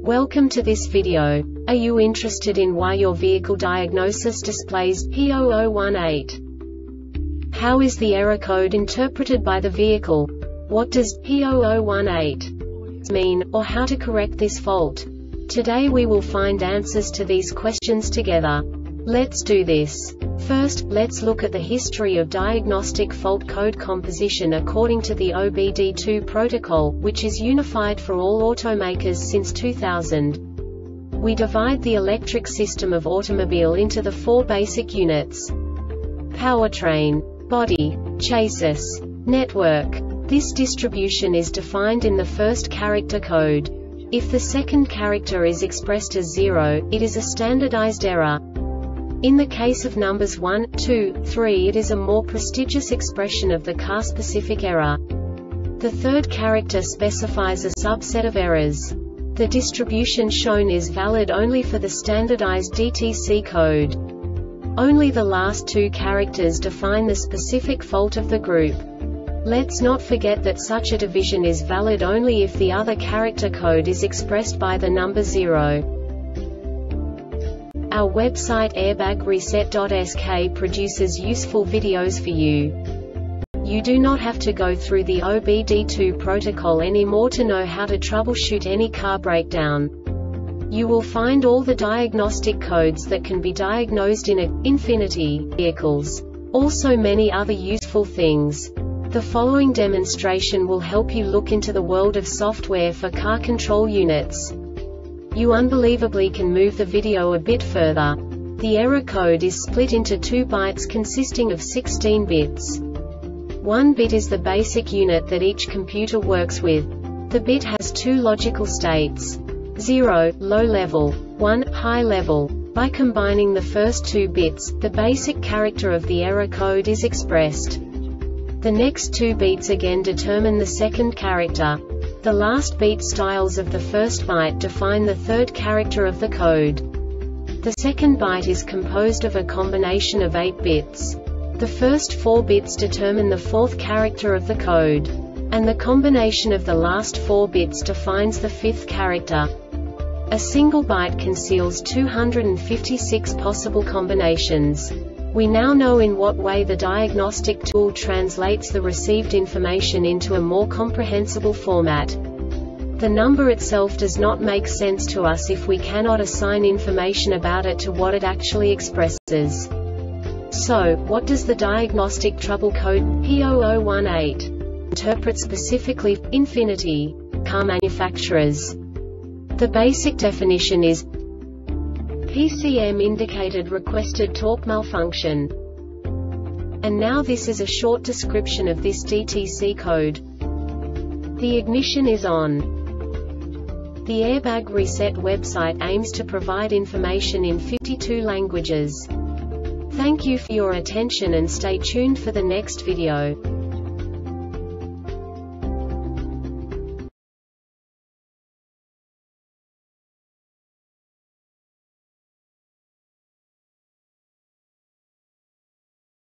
Welcome to this video. Are you interested in why your vehicle diagnosis displays P0018? How is the error code interpreted by the vehicle? What does P0018 mean, or how to correct this fault? Today we will find answers to these questions together. Let's do this. First, let's look at the history of diagnostic fault code composition according to the OBD2 protocol, which is unified for all automakers since 2000. We divide the electric system of automobile into the four basic units: powertrain, body, chassis, network. This distribution is defined in the first character code. If the second character is expressed as 0, it is a standardized error. In the case of numbers 1, 2, 3, it is a more prestigious expression of the car-specific error. The third character specifies a subset of errors. The distribution shown is valid only for the standardized DTC code. Only the last two characters define the specific fault of the group. Let's not forget that such a division is valid only if the other character code is expressed by the number 0. Our website airbagreset.sk produces useful videos for you. You do not have to go through the OBD2 protocol anymore to know how to troubleshoot any car breakdown. You will find all the diagnostic codes that can be diagnosed in Infiniti vehicles. Also many other useful things. The following demonstration will help you look into the world of software for car control units. You unbelievably can move the video a bit further. The error code is split into 2 bytes consisting of 16 bits. 1 bit is the basic unit that each computer works with. The bit has 2 logical states: 0, low level, 1, high level. By combining the first 2 bits, the basic character of the error code is expressed. The next 2 beats again determine the second character. The last beat styles of the first byte define the third character of the code. The second byte is composed of a combination of 8 bits. The first 4 bits determine the fourth character of the code. And the combination of the last 4 bits defines the fifth character. A single byte conceals 256 possible combinations. We now know in what way the diagnostic tool translates the received information into a more comprehensible format. The number itself does not make sense to us if we cannot assign information about it to what it actually expresses. So, what does the diagnostic trouble code P0018 interpret specifically for Infiniti car manufacturers? The basic definition is PCM indicated requested torque malfunction. And now this is a short description of this DTC code. The ignition is on. The Airbag Reset website aims to provide information in 52 languages. Thank you for your attention and stay tuned for the next video.